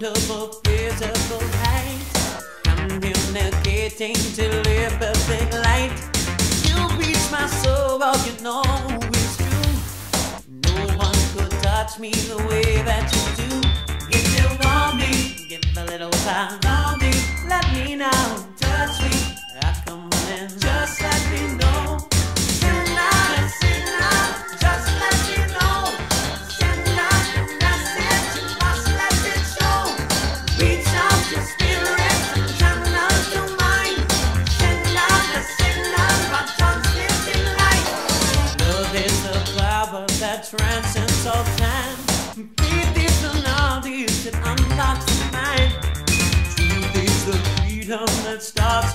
tangible, physical light, communicating to live perfect light. You reach my soul, well, you know it's true. No one could touch me the way that you do. If you want me, give a little time. Call me, let me know. Touch me, I come on in. Just let me know. Send out, just let me know. Send out the message, you must let it show. Reach out your spirit and channel your mind. Send out my tongue's living light. Love is the power that transcends all time. Faith is the knowledge that unlocks the mind. Truth is the freedom that starts